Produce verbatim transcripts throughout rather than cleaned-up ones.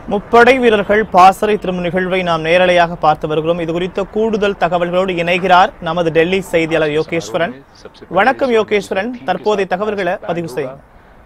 முப்படை வீரர்கள் பாசறை திரும்பும் நிகழ்வை நாம் நேரலையாக பார்த்து வருகிறோம். இது குறித்த கூடுதல் தகவல்களோடு இணைகிறார் நமது டெல்லி செய்தியாளர் யோகேஸ்வரன். வணக்கம் யோகேஸ்வரன், தற்போதைய தகவல்களை பதிவு செய்யுங்க.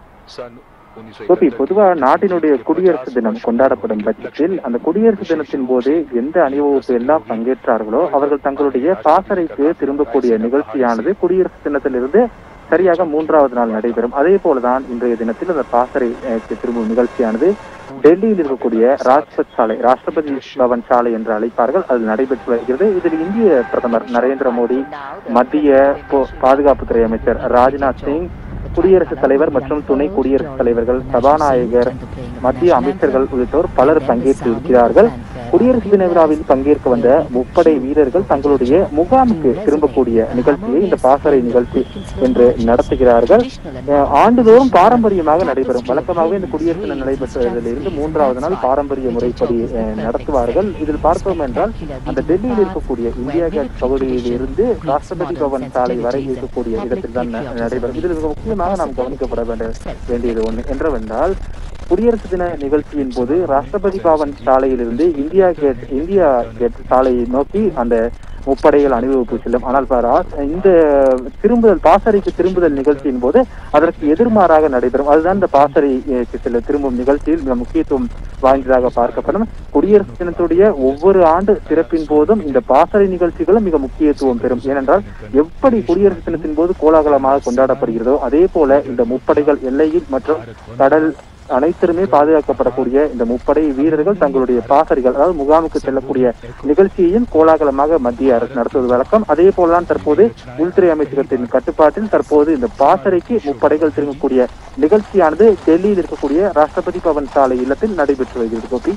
பொதுவா நாட்டினுடைய குடியரசு தினம் கொண்டாடப்படும் பட்சத்தில் அந்த குடியரசு தினத்தின் போது எந்த அணிவகுப்பு எல்லாம் பங்கேற்றார்களோ அவர்கள் தங்களுடைய பாசறைக்கு திரும்பக்கூடிய நிகழ்ச்சியானது குடியரசு தினத்திலிருந்து சரியாக மூன்றாவது நாள் நடைபெறும். அதே போலதான் இன்றைய தினத்தில் அந்த பாசறைக்கு திரும்பும் நிகழ்ச்சியானது டெல்லியில் இருக்கக்கூடிய ராஜ்பத் சாலை, ராஷ்டிரபதி பவன் சாலை என்று அழைப்பார்கள், அது நடைபெற்று வருகிறது. இதில் இந்திய பிரதமர் நரேந்திர மோடி, மத்திய பாதுகாப்புத்துறை அமைச்சர் ராஜ்நாத் சிங், குடியரசுத் தலைவர் மற்றும் துணை குடியரசுத் தலைவர்கள், சபாநாயகர், மத்திய அமைச்சர்கள் உள்ளிட்டோர் பலர் பங்கேற்று இருக்கிறார்கள். குடியரசு தின விழாவில் பங்கேற்க வந்த முப்படை வீரர்கள் தங்களுடைய முகாமுக்கு திரும்பக்கூடிய நிகழ்ச்சியை இந்த பாசறை நிகழ்ச்சி என்று நடத்துகிறார்கள். ஆண்டுதோறும் பாரம்பரியமாக நடைபெறும். வழக்கமாகவே இந்த குடியரசு தினம் நடைபெற்றதிலிருந்து மூன்றாவது நாள் பாரம்பரிய முறைப்படி நடத்துவார்கள். இதில் பார்த்தோம் என்றால் அந்த டெல்லியில் இருக்கக்கூடிய இந்தியா கேட் பகுதியில் இருந்து ராஷ்டிரபதி பவன் சாலை வரை இருக்கக்கூடிய இடத்தில் தான் நடைபெறும். இதில் மிக முக்கியமாக நாம் கவனிக்கப்பட வேண்டியது ஒன்று என்றவென்றால், குடியரசு தின நிகழ்ச்சியின் போது ராஷ்டிரபதி பவன் சாலையிலிருந்து இந்தியா கேட் இந்தியா கேட் சாலையை நோக்கி அந்த முப்படைகள் அணிவகுப்பு செல்லும். ஆனால் இந்த திரும்புதல் பாசறைக்கு திரும்புதல் நிகழ்ச்சியின் போது அதற்கு எதிர்மாறாக நடைபெறும். அதுதான் இந்த பாசறைக்கு செல்ல திரும்பும் நிகழ்ச்சியில் மிக முக்கியத்துவம் வாய்ந்ததாக பார்க்கப்படும். குடியரசு தினத்துடைய ஒவ்வொரு ஆண்டு சிறப்பின் போதும் இந்த பாசறை நிகழ்ச்சிகளும் மிக முக்கியத்துவம் பெறும். ஏனென்றால் எப்படி குடியரசு தினத்தின் போது கோலாகலமாக கொண்டாடப்படுகிறதோ அதே போல இந்த முப்படைகள் எல்லையில் மற்றும் கடல் அனைத்திலுமே பாதுகாக்கப்படக்கூடிய இந்த முப்படை வீரர்கள் தங்களுடைய பாசறைகள், அதாவது முகாமுக்கு செல்லக்கூடிய நிகழ்ச்சியையும் கோலாகலமாக மத்திய அரசு நடத்துவது வழக்கம். அதே போலதான் தற்போது உள்துறை அமைச்சகத்தின் கட்டுப்பாட்டில் தற்போது இந்த பாசறைக்கு முப்படைகள் திரும்பக்கூடிய நிகழ்ச்சியானது டெல்லியில் இருக்கக்கூடிய ராஷ்டிரபதி பவன் சாலை இல்லத்தில் நடைபெற்று வருகிறது. கோபி,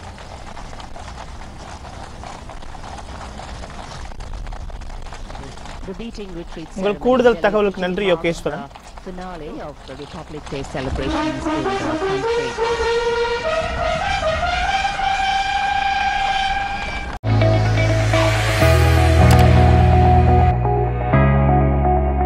உங்கள் கூடுதல் தகவலுக்கு நன்றி Yogeswaran. Finale of the Republic Day celebrations in the country.